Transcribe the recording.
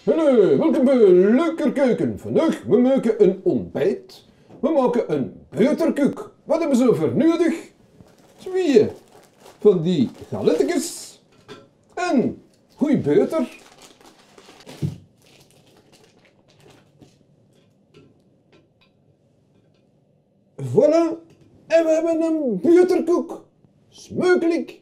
Hallo, welkom bij Leuker Keuken. Vandaag we maken een ontbijt. We maken een boterkoek. Wat hebben ze voor nodig? 2 van die galettekes en goeie boter. Voilà, en we hebben een boterkoek. Smakelijk!